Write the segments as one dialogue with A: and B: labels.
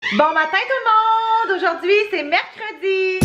A: Bon matin tout le monde! Aujourd'hui c'est mercredi.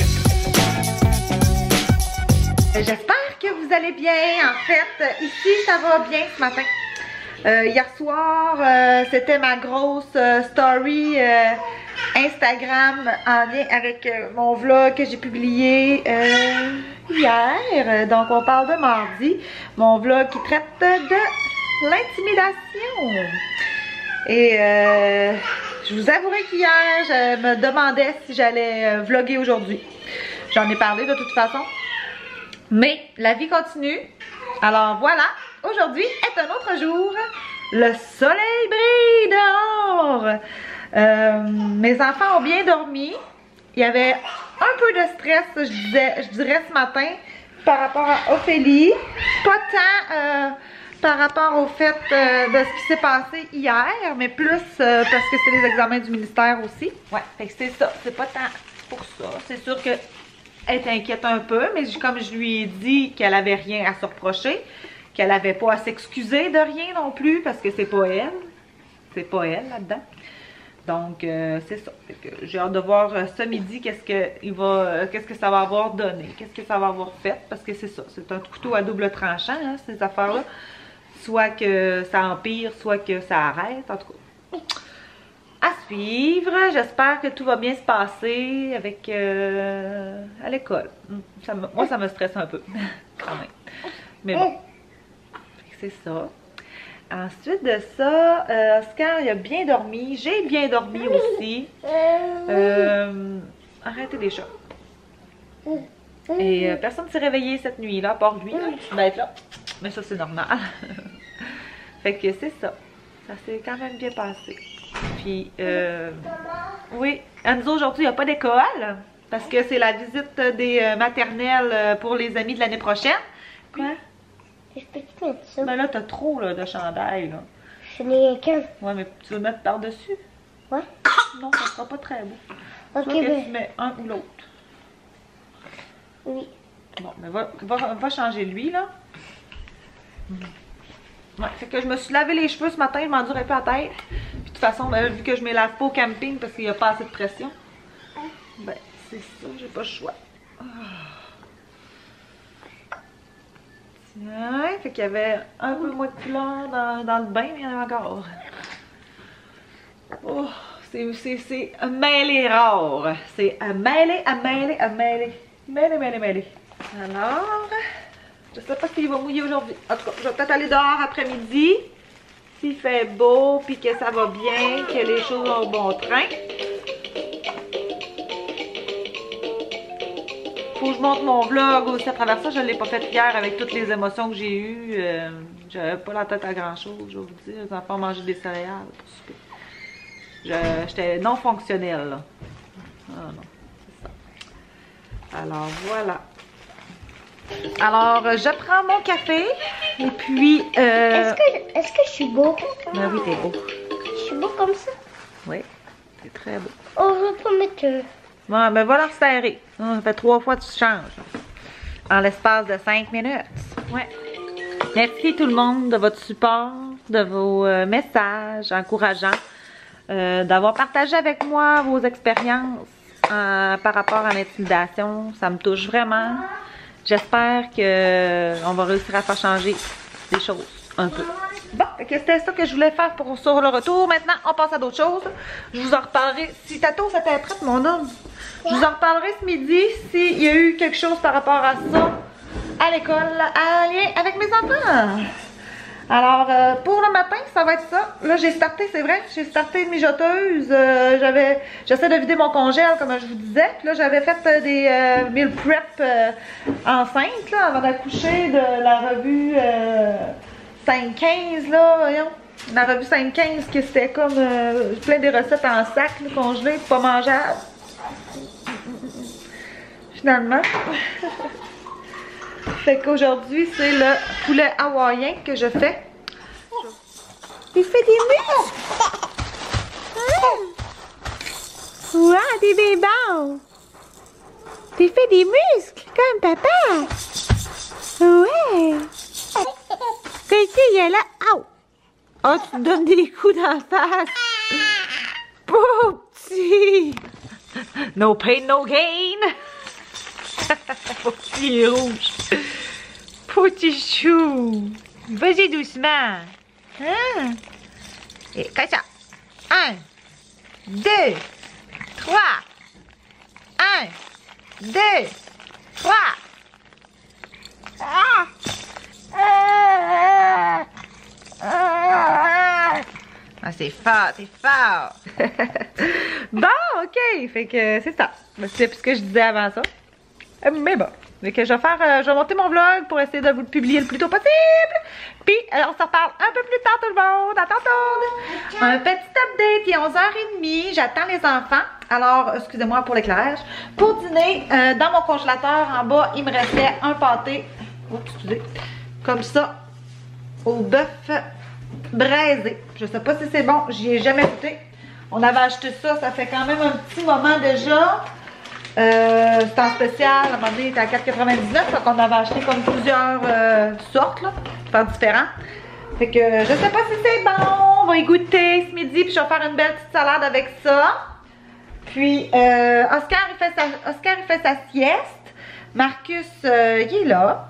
A: J'espère que vous allez bien. En fait, ici ça va bien ce matin. Hier soir, c'était ma grosse story Instagram en lien avec mon vlog que j'ai publié hier. Donc on parle de mardi. Mon vlog qui traite de l'intimidation. Et je vous avouerai qu'hier, je me demandais si j'allais vlogger aujourd'hui. J'en ai parlé de toute façon. Mais la vie continue. Alors voilà, aujourd'hui est un autre jour. Le soleil brille dehors. Mes enfants ont bien dormi. Il y avait un peu de stress, je dirais ce matin, par rapport à Ophélie. Pas tant par rapport au fait de ce qui s'est passé hier, mais plus parce que c'est les examens du ministère aussi. Ouais, fait que c'est ça. C'est pas tant pour ça. C'est sûr que elle est inquiète un peu, mais comme je lui ai dit qu'elle avait rien à se reprocher, qu'elle avait pas à s'excuser de rien non plus, parce que c'est pas elle. C'est pas elle là-dedans. Donc, c'est ça. J'ai hâte de voir ce midi qu'est-ce que ça va avoir donné, qu'est-ce que ça va avoir fait, parce que c'est ça. C'est un couteau à double tranchant, hein, ces affaires-là. Soit que ça empire, soit que ça arrête, en tout cas. À suivre. J'espère que tout va bien se passer avec à l'école. Moi, ça me stresse un peu, quand même. Mais bon, c'est ça. Ensuite de ça, Oscar, il a bien dormi. J'ai bien dormi aussi. Arrêtez les chats. Et personne ne s'est réveillé cette nuit-là, à part lui, d'être là. Mais ça, c'est normal. Fait que c'est ça. Ça s'est quand même bien passé. Puis, oui, Enzo, aujourd'hui, il n'y a pas d'école. Parce que c'est la visite des maternelles pour les amis de l'année prochaine. Quoi?
B: Je peux te mettre ça?
A: Ben là, t'as trop là, de chandail, là.
B: Je n'ai qu'un.
A: Ouais, mais tu veux le mettre par-dessus?
B: Ouais.
A: Non, ça sera pas très beau.
B: Ok,
A: Soit que tu mets un ou l'autre.
B: Oui.
A: Bon, mais va changer lui, là. Ouais, fait que je me suis lavé les cheveux ce matin, je m'endurais pas la tête. Puis de toute façon, ben, vu que je mets la peau au camping parce qu'il n'y a pas assez de pression, ben c'est ça, j'ai pas le choix. Tiens, fait qu'il y avait un peu moins de couleur dans le bain, mais il y en a encore. Oh, c'est un mêlé rare. C'est un mêlé, un mêlé, un mêlé. Mêlé, mêlé, mêlé. Alors, je sais pas s'il va mouiller aujourd'hui. En tout cas, je vais peut-être aller dehors après-midi. S'il fait beau, puis que ça va bien, que les choses ont bon train. Faut que je monte mon vlog aussi à travers ça. Je ne l'ai pas fait hier avec toutes les émotions que j'ai eues. J'avais pas la tête à grand-chose, je vais vous dire. Les enfants mangeaient des céréales pour souper. J'étais non fonctionnelle, là. Ah non, c'est ça. Alors, voilà. Alors, je prends mon café. Et puis...
B: Est-ce que je suis beau?
A: Ben oui, t'es beau.
B: Je suis beau comme ça?
A: Oui, t'es très beau.
B: Oh, je vais pas mettre...
A: Bon, ben va leur serrer. Ça fait 3 fois que tu changes. En l'espace de 5 minutes. Ouais. Merci tout le monde de votre support, de vos messages encourageants, d'avoir partagé avec moi vos expériences par rapport à l'intimidation. Ça me touche vraiment. J'espère qu'on va réussir à faire changer les choses un peu. Bon, c'était ça que je voulais faire sur le retour. Maintenant, on passe à d'autres choses. Je vous en reparlerai. Si Tato, c'était prête, mon homme. Je vous en reparlerai ce midi s'il y a eu quelque chose par rapport à ça à l'école, en lien avec mes enfants. Alors, pour le matin, ça va être ça. Là, j'ai starté, c'est vrai, j'ai starté une mijoteuse. J'essaie de vider mon congèle, comme je vous disais. Puis là, j'avais fait des meal prep enceinte, là, avant d'accoucher de la revue 5-15, là, voyons. La revue 5-15, que c'était comme plein de recettes en sac, là, congelées, pas mangeables. Finalement. Fait qu'aujourd'hui, c'est le poulet hawaïen que je fais. Il fait des muscles! Wow, t'es bien bon! T'es fait des muscles, comme papa! Ouais! Quelqu'un, il est là! Oh! Oh, tu te donnes des coups dans la face! Pauvre petit! No pain, no gain. Petit rouge. Petit chou. Vas-y doucement. Hein? Et comme ça. 1, 2, 3. 1, 2, 3. Ah, c'est fort, c'est fort. Bon, ok, fait que c'est ça. C'est plus ce que je disais avant ça. Mais bon, fait que je vais monter mon vlog pour essayer de vous le publier le plus tôt possible. Puis, on se reparle un peu plus tard tout le monde. À tantôt. Un petit update, il est 11h30. J'attends les enfants. Alors, excusez-moi pour l'éclairage. Pour dîner, dans mon congélateur en bas, il me restait un pâté. Oups, excusez. Comme ça, au bœuf braisé. Je sais pas si c'est bon, j'y ai jamais goûté. On avait acheté ça, ça fait quand même un petit moment déjà. C'était en spécial, à un moment donné, il était à 4,99, donc on avait acheté comme plusieurs sortes, là, faire différents. Fait que je sais pas si c'est bon, on va y goûter ce midi, puis je vais faire une belle petite salade avec ça. Puis Oscar, il fait sa sieste. Marcus, il est là.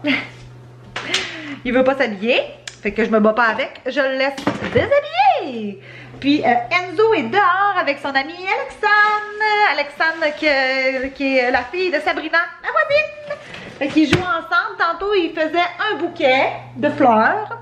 A: Il veut pas s'habiller. Fait que je me bats pas avec. Je le laisse déshabiller. Puis Enzo est dehors avec son amie Alexandre. Alexandre qui est la fille de Sabrina, la voisine. Fait qu'ils jouent ensemble. Tantôt, ils faisaient un bouquet de fleurs.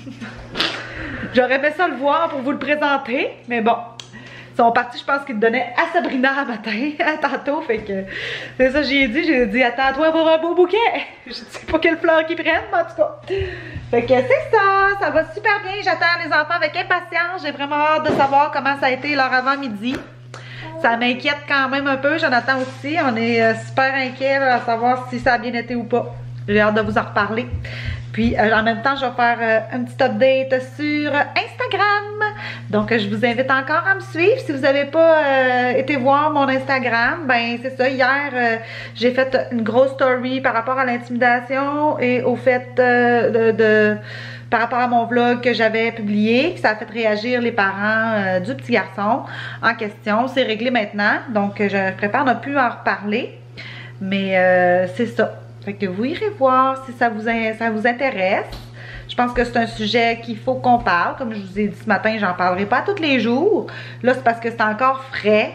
A: J'aurais aimé ça le voir pour vous le présenter. Mais bon. Ils sont partis, je pense qu'ils le donnaient à Sabrina à matin, tantôt, fait que c'est ça j'ai dit, attends-toi avoir un beau bouquet. Je sais pas quelle fleur qu'ils prennent, mais en tout cas. Fait que c'est ça va super bien, j'attends les enfants avec impatience, j'ai vraiment hâte de savoir comment ça a été leur avant-midi. Ça m'inquiète quand même un peu, Jonathan aussi, on est super inquiets à savoir si ça a bien été ou pas. J'ai hâte de vous en reparler. Puis en même temps, je vais faire un petit update sur Instagram. Donc je vous invite encore à me suivre. Si vous n'avez pas été voir mon Instagram, ben c'est ça. Hier, j'ai fait une grosse story par rapport à l'intimidation et au fait par rapport à mon vlog que j'avais publié. Ça a fait réagir les parents du petit garçon en question. C'est réglé maintenant. Donc je préfère ne plus en reparler. Mais c'est ça. Fait que vous irez voir si ça vous intéresse. Je pense que c'est un sujet qu'il faut qu'on parle. Comme je vous ai dit ce matin, j'en parlerai pas tous les jours. Là, c'est parce que c'est encore frais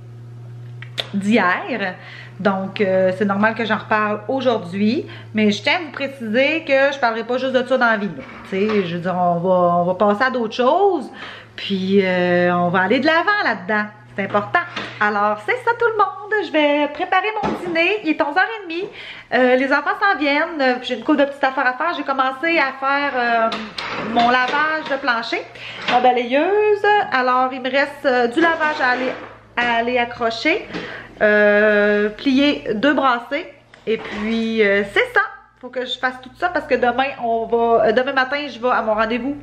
A: d'hier. Donc, c'est normal que j'en reparle aujourd'hui. Mais je tiens à vous préciser que je parlerai pas juste de ça dans la vie. Tu sais, je veux dire, on va passer à d'autres choses. Puis, on va aller de l'avant là-dedans. C'est important. Alors, c'est ça tout le monde. Je vais préparer mon dîner. Il est 11h30. Les enfants s'en viennent. J'ai une couple de petites affaires à faire. J'ai commencé à faire mon lavage de plancher. Ma balayeuse. Alors, il me reste du lavage à aller accrocher. Plier 2 brassées. Et puis, c'est ça. Il faut que je fasse tout ça parce que demain matin, je vais à mon rendez-vous.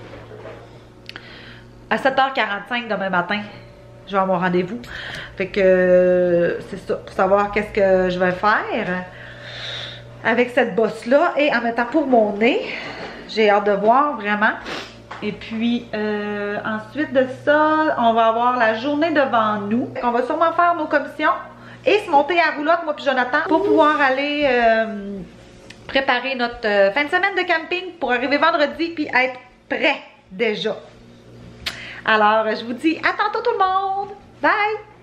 A: À 7h45 demain matin. Je vais à mon rendez-vous. Fait que c'est ça, pour savoir qu'est-ce que je vais faire avec cette bosse-là. Et en mettant pour mon nez, j'ai hâte de voir vraiment. Et puis ensuite de ça, on va avoir la journée devant nous. On va sûrement faire nos commissions et se monter à roulotte, moi puis Jonathan, pour pouvoir aller préparer notre fin de semaine de camping pour arriver vendredi puis être prêt déjà. Alors, je vous dis à tantôt tout le monde. Bye!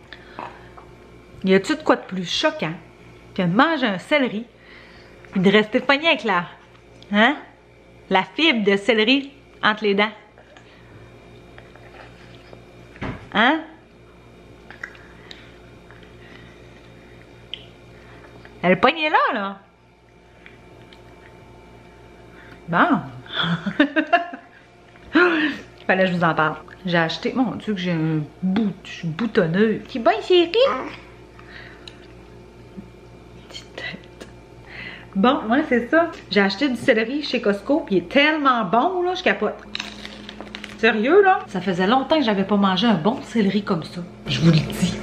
A: Y a-tu de quoi de plus choquant que de manger un céleri et de rester pogné avec la fibre de céleri entre les dents? Hein? Elle est pognée là. Bon. Fallait que je vous en parle. J'ai acheté, mon Dieu, que j'ai un boutonneux. Qui bon, chérie? Petite tête. Bon, ouais, c'est ça. J'ai acheté du céleri chez Costco, puis il est tellement bon, là, je capote. Sérieux, là? Ça faisait longtemps que j'avais pas mangé un bon céleri comme ça. Je vous le dis.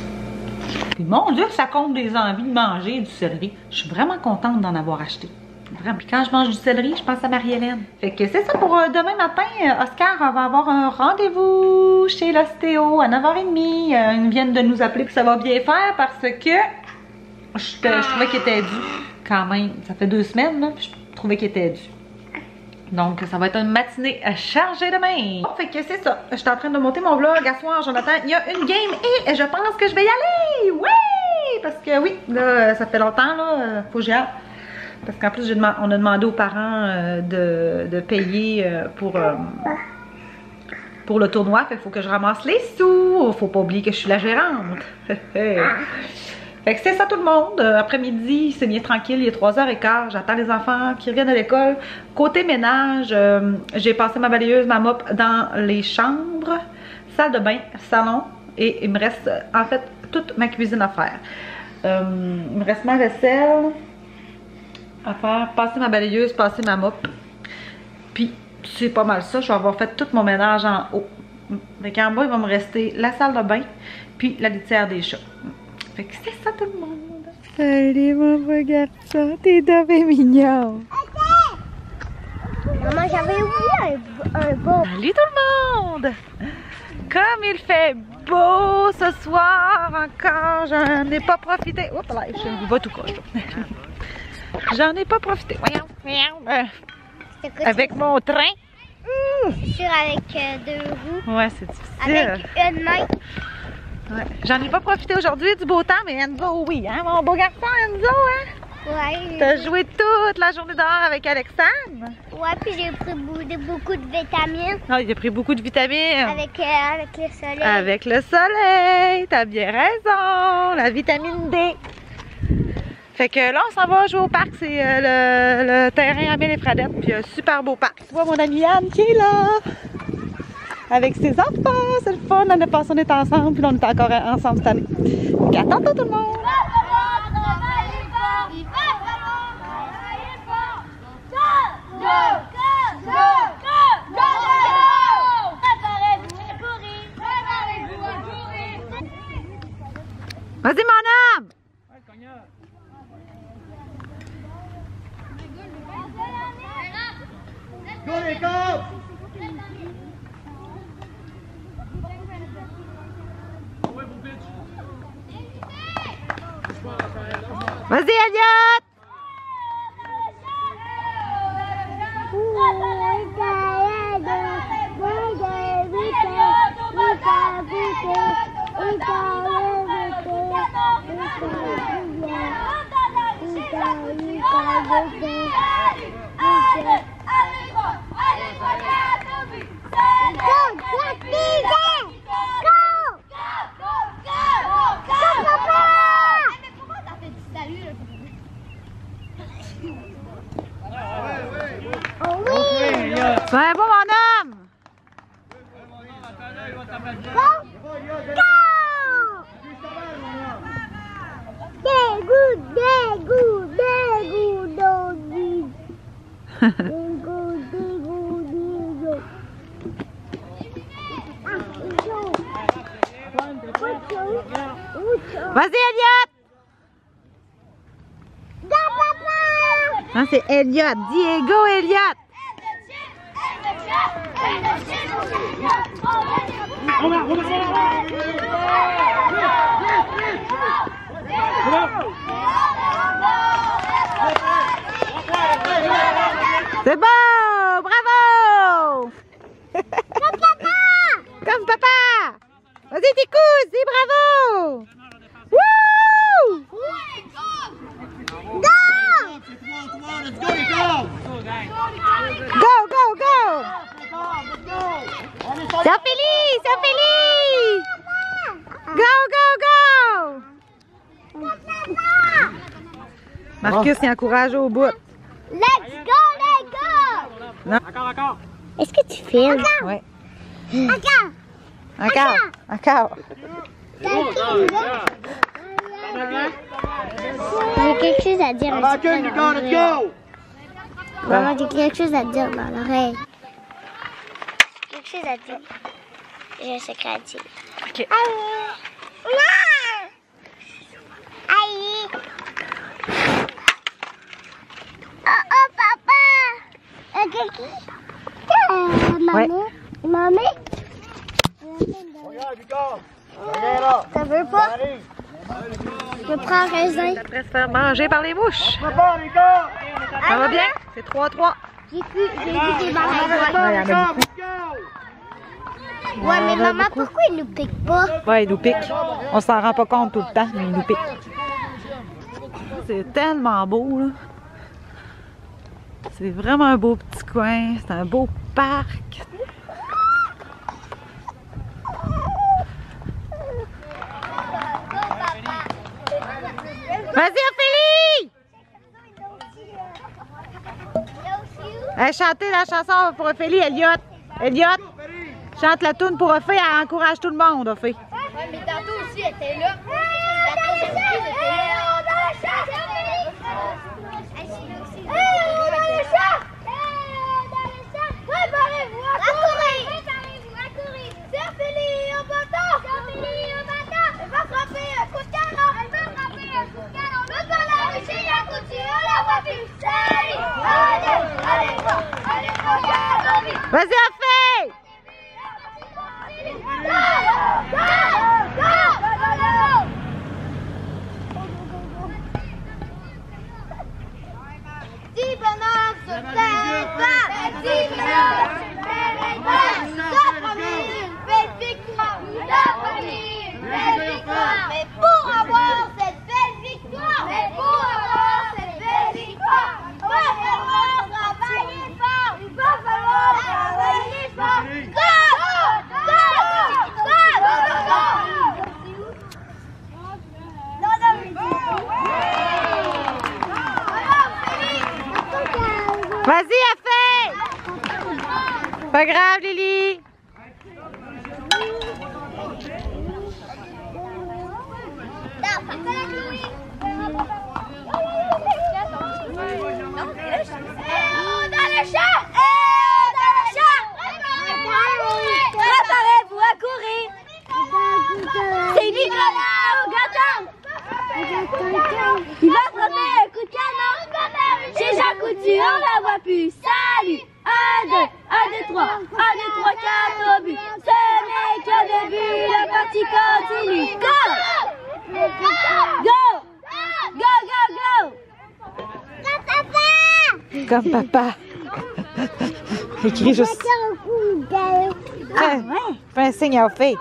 A: Puis mon Dieu, ça compte des envies de manger du céleri. Je suis vraiment contente d'en avoir acheté. Vraiment. Puis quand je mange du céleri, je pense à Marie-Hélène. Fait que c'est ça pour demain matin. Oscar va avoir un rendez-vous chez l'ostéo à 9h30. Ils viennent de nous appeler puis ça va bien faire parce que je trouvais qu'il était dû quand même. Ça fait 2 semaines, là, puis je trouvais qu'il était dû. Donc, ça va être une matinée chargée demain. Bon, fait que c'est ça. Je suis en train de monter mon vlog à soir, Jonathan. Il y a une game et je pense que je vais y aller. Oui! Parce que oui, là, ça fait longtemps, là. Faut que j'y aille. Parce qu'en plus, on a demandé aux parents de payer pour le tournoi. Fait qu'il faut que je ramasse les sous. Faut pas oublier que je suis la gérante. Fait que c'est ça tout le monde. Après-midi, c'est bien tranquille, il est 3h15. J'attends les enfants qui reviennent de l'école. Côté ménage, j'ai passé ma balayeuse, ma mop dans les chambres, salle de bain, salon. Et il me reste en fait toute ma cuisine à faire. Il me reste ma vaisselle à faire, passer ma balayeuse, passer ma mop. Puis c'est pas mal ça. Je vais avoir fait tout mon ménage en haut. Fait qu'en bas, il va me rester la salle de bain, puis la litière des chats. Fait que c'est ça tout le monde. Salut mon beau garçon, t'es dommage mignon.
B: Maman, j'avais oublié un beau.
A: Salut tout le monde. Comme il fait beau ce soir encore, j'en ai pas profité. Oups là, je vais tout croche. J'en ai pas profité. Voyons. Avec mon train.
B: C'est sûr, avec 2 roues.
A: Ouais, c'est difficile.
B: Avec une main.
A: Ouais. J'en ai pas profité aujourd'hui du beau temps, mais Enzo, oui, hein, mon beau garçon Enzo, hein?
B: Ouais.
A: T'as joué toute la journée dehors avec Alexandre?
B: Ouais, puis j'ai pris beaucoup de vitamines.
A: Non, il a pris beaucoup de vitamines.
B: Avec le soleil.
A: Avec le soleil, t'as bien raison, la vitamine D. Fait que là, on s'en va jouer au parc, c'est le terrain Amélie Fradette, puis un super beau parc. Tu vois mon amie Anne qui est là, avec ses enfants, c'est le fun, l'année passée on était ensemble, puis là on est encore ensemble cette année. Donc à tantôt tout le monde! Vas-y mon homme!
C: Go les gars!
A: Vas-y Elliot! Ben bon mon homme! Vas-y Elliot! Non, c'est Elliot, Diego Elliot! C'est beau! Bravo! Comme papa! Comme papa! Vas-y, tes couses, dis bravo! Wouh! Go! Go, go, go! Sophie-Lee! Sophie-Lee! Go, go, go! Marcus, il encourage au bout.
B: Let's go, let's go!
A: Non.
C: Encore.
B: Est-ce que tu filmes?
A: Oui.
B: Encore!
A: Encore. Encore.
B: J'ai quelque chose à dire.
C: Let's go!
B: Maman, j'ai quelque chose à dire dans l'oreille. Quelque chose à dire. J'ai un secret à dire.
A: OK.
B: Aïe! Aïe! Oh, oh, Ça veut pas? Je prends raisin.
A: Après se faire manger par les mouches. Ça va bien? C'est 3-3.
B: J'ai vu des malades.
A: Ouais, il y en a beaucoup.
B: Ouais, mais maman, pourquoi ils nous piquent pas?
A: Ouais, ils nous piquent. On s'en rend pas compte tout le temps, mais ils nous piquent. C'est tellement beau, là. C'est vraiment un beau petit coin. C'est un beau parc. Vas-y, Ophélie! Hey, chantez la chanson pour Ophélie, Elliot. Elliot, chante la toune pour Ophélie, elle encourage tout le monde, Ophélie.
D: Ouais, mais tantôt aussi, elle était là.
A: Vas-y, Ophélie!
D: Mais pour avoir cette belle victoire, il va falloir travailler fort.
A: Vas-y, Ophélie! Pas grave, Lily!
D: Préparez-vous à courir. C'est Nicolas au gâteau. Il va frapper un coup de canon. Chez Jean Coutu, on la voit plus. Salut. 1, 2, 1, 2, 3. 1, 2, 3, 4 au but. Ce n'est qu'au début, la partie continue. Go! Go! Go, go, go!
A: Comme papa. Écris juste. Fais un signe à Ophélie.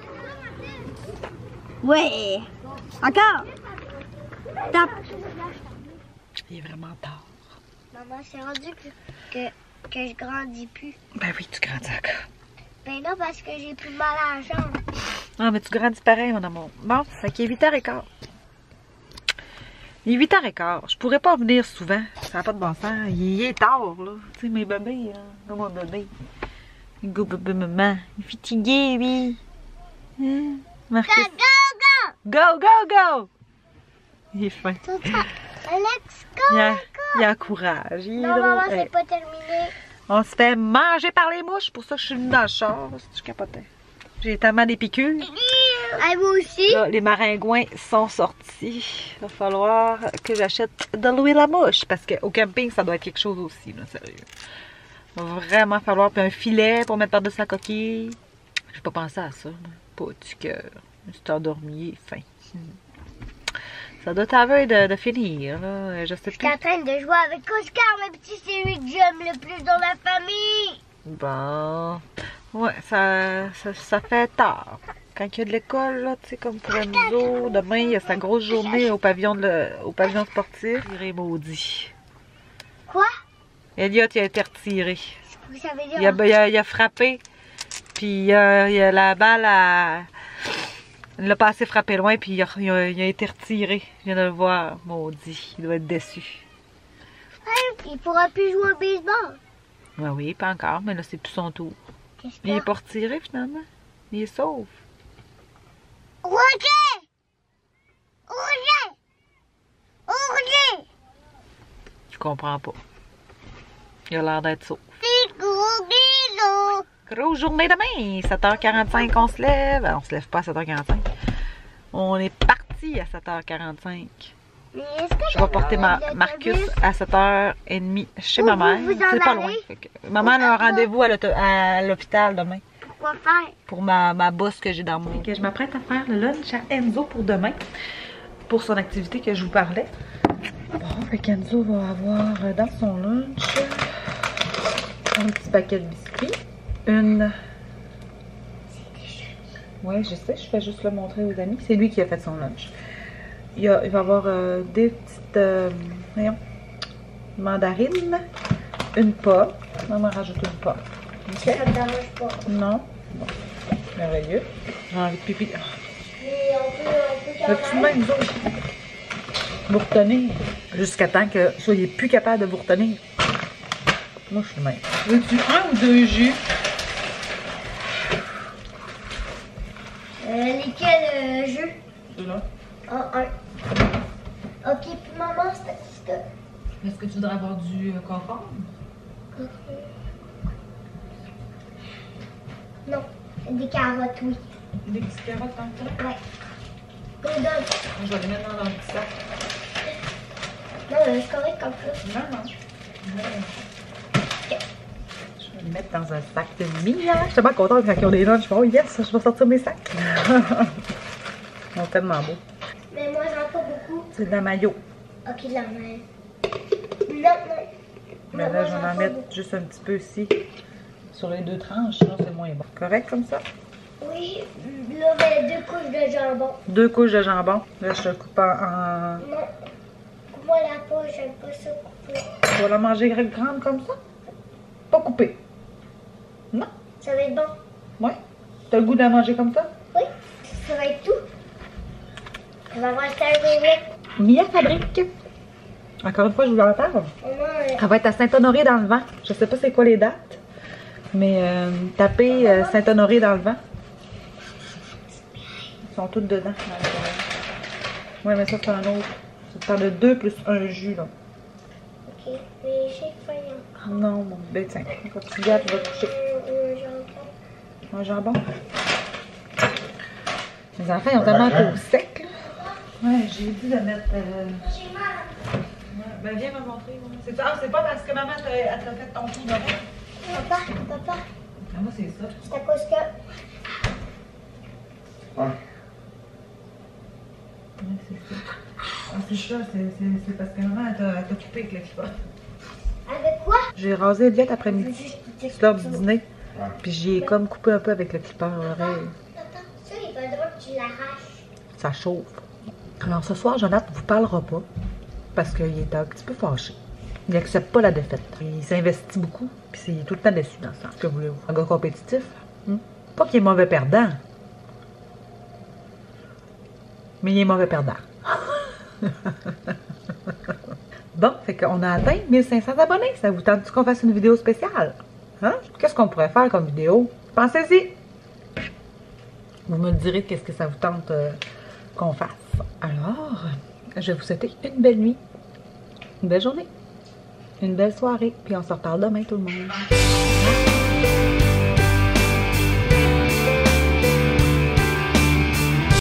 D: Ouais. Encore. Tape.
A: Il est vraiment tard.
B: Maman, c'est rendu que je grandis plus.
A: Ben oui, tu grandis encore.
B: Ben non, parce que j'ai plus mal à la jambe.
A: Ah, mais tu grandis pareil, mon amour. Bon, ça qui est 8h15. Il est 8h15. Je pourrais pas venir souvent. Ça n'a pas de bon sens. Il est tard, là. Tu sais, mes bébés, là. Là, mon bébé. Go, bébé, maman. Il est fatigué, lui. Hein? Marcus. Go, go, go! Il est fin.
B: Let's go!
A: Il encourage. Il est
B: Non, maman,
A: drôle.
B: c'est pas terminé.
A: On se fait manger par les mouches. Pour ça que je suis venue dans le char. Je capotais. J'ai tellement des piqûres.
B: Ah, vous aussi?
A: Là, les maringouins sont sortis. Il va falloir que j'achète de l'huile à mouche. Parce qu'au camping, ça doit être quelque chose aussi, là, sérieux. Il va vraiment falloir. Puis un filet pour mettre par-dessus la coquille. J'ai pas pensé à ça. Pas du cœur. Je me suis endormie, faim. Ça doit t'avoir de finir, là. Je sais
B: Je suis
A: plus.
B: en train de jouer avec Oscar, le petit, c'est lui que j'aime le plus dans la famille.
A: Bon. Ouais, ça fait tard. Quand il y a de l'école, là, tu sais, comme pour Enzo, demain, il y a sa grosse journée au pavillon sportif. Il est maudit.
B: Quoi?
A: Elliot, il a été retiré.
B: Ça veut dire...
A: Il a frappé, puis il a la balle à... Il l'a pas assez frappé loin, puis il a été retiré. Je viens de le voir, maudit. Il doit être déçu.
B: Il pourra plus jouer au baseball.
A: Ouais, oui, pas encore, mais là, c'est plus son tour.
B: Qu'est-ce
A: Il est pas retiré, finalement. Il est sauf.
B: Roger! Roger! Roger!
A: Je comprends pas. Il a l'air d'être sauf. Grosse journée demain, 7h45 on se lève. On se lève pas à 7h45. On est parti à 7h45.
B: Mais est-ce que
A: Je vais porter Marcus à 7h30 chez ma mère.
B: vous en
A: C'est pas
B: allez?
A: loin. Maman a un rendez-vous à l'hôpital demain.
B: quoi faire?
A: Pour ma bosse que j'ai dans mon... Je m'apprête à faire le lunch à Enzo pour demain. Pour son activité que je vous parlais. Bon, fait qu'Enzo va avoir dans son lunch un petit paquet de biscuits. Ouais, je sais, je fais juste le montrer aux amis. C'est lui qui a fait son lunch. Il va avoir des petites mandarines, une pomme. Maman rajoute une pomme. Ok?
B: Ça me dérange pas.
A: Non? Bon. Merveilleux. J'ai envie de pipi.
B: Mais on peut
A: Veux-tu même vous autres vous retenir jusqu'à temps que vous soyez plus capable de vous retenir? Moi, je suis même. Veux-tu 1 ou 2 jus?
B: Lesquels jeux?
A: Là.
B: Ah, un. Ok, pour maman, c'est ça.
A: Est-ce que tu voudrais avoir du concombre?
B: Non, des carottes, oui.
A: Des petites carottes tant que ça?
B: Ouais. Golden.
A: Je vais les mettre dans le petit sac.
B: Non, c'est correct comme ça.
A: Non. Je vais les mettre dans un sac de mignon. Je suis tellement contente quand ils ont des lunchs. Je fais, oh yes, je vais sortir mes sacs. Ils sont tellement beaux.
B: Mais moi, j'en ai pas beaucoup.
A: C'est de la maillot.
B: Ok, de la main. Non.
A: Mais là, je vais en mettre juste un petit peu ici. Sur les 2 tranches, sinon c'est moins bon. Correct comme ça?
B: Oui, là, ben, 2 couches de jambon.
A: 2 couches de jambon. Là, je te le coupe en...
B: Non. Coupe-moi la peau, j'aime pas ça couper.
A: Tu vas la manger grande comme ça? Pas coupée. Non?
B: Ça va être bon.
A: Ouais. T'as le goût de la manger comme ça?
B: Oui. Ça va être tout. Ça va avoir ça le
A: Mia fabrique. Encore une fois, je vous en parle. Elle va être à Saint-Honoré dans le vent. Je sais pas c'est quoi les dates. Mais tapez Saint-Honoré dans le vent. Ils sont toutes dedans. Ouais, mais ça c'est un autre. Ça parle de 2 plus 1 jus là.
B: Ok, mais j'ai faim.
A: Non, mon bébé, tiens. Quand tu gâtes, tu vas toucher. Un jambon. Les enfants, ils ont tellement tout sec là. Ouais, j'ai dit de mettre.
B: J'ai mal.
A: Ouais, ben viens me montrer. C'est pas parce que maman t'a fait ton tour de main.
B: Papa.
A: Ah, moi, c'est ça.
B: C'est à cause que.
C: Ouais.
A: Ouais, c'est ça. Ah, c'est ça, c'est parce que maman, elle t'a coupé avec le clipper.
B: Avec quoi?
A: J'ai rasé Elliot après-midi. C'est l'heure du dîner.
C: Ouais.
A: Puis j'ai comme coupé un peu avec le clipper à l'oreille.
B: Attends, ça, il va droit que tu l'arraches.
A: Ça chauffe. Alors ce soir, Jonathan ne vous parlera pas parce qu'il est un petit peu fâché. Il n'accepte pas la défaite. Il s'investit beaucoup, puis il est tout le temps déçu dans ça. Que voulez-vous? Un gars compétitif? Pas qu'il est mauvais perdant. Mais il est mauvais perdant. Bon, fait qu'on a atteint 1500 abonnés. Ça vous tente-tu qu'on fasse une vidéo spéciale? Hein? Qu'est-ce qu'on pourrait faire comme vidéo? Pensez-y! Vous me direz qu'est-ce que ça vous tente qu'on fasse. Alors, je vais vous souhaiter une belle nuit, une belle journée, une belle soirée, puis on se reparle demain tout le monde.